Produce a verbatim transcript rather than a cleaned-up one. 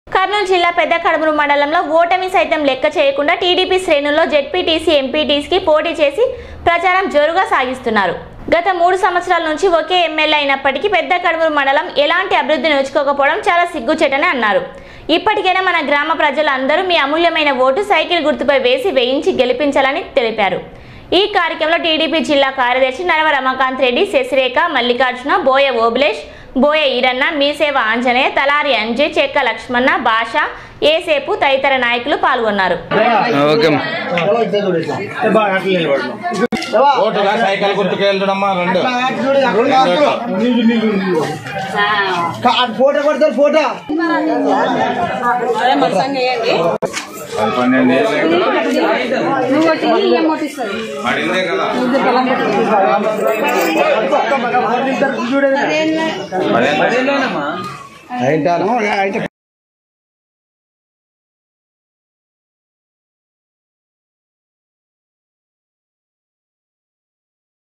కర్నూలు జిల్లా పెద్దకడమూరు మండలంలో ఓటమి సైతం లెక్క చేయకుండా టీడీపీ శ్రేణుల్లో జెడ్పీటీసీ ఎంపీటీసీకి పోటీ చేసి ప్రచారం జోరుగా సాగిస్తున్నారు. గత మూడు సంవత్సరాల నుంచి ఒకే ఎమ్మెల్యే అయినప్పటికీ పెద్దకడమూరు మండలం ఎలాంటి అభివృద్ధి నోచుకోకపోవడం చాలా సిగ్గుచేటని అన్నారు. ఇప్పటికైనా మన గ్రామ ప్రజలందరూ మీ అమూల్యమైన ఓటు సైకిల్ గుర్తుపై వేసి వేయించి గెలిపించాలని తెలిపారు. ఈ కార్యక్రమంలో టీడీపీ జిల్లా కార్యదర్శి నరవ రమాకాంత్ రెడ్డి, శశిరేఖ, మల్లికార్జున, బోయ ఓబులేష్, బోయ ఈరన్న, మీసేవ ఆంజనేయ, తలారి అంజయ్, చెక్క లక్ష్మణ, భాష, ఏసేపు తదితర నాయకులు పాల్గొన్నారు. అదేనా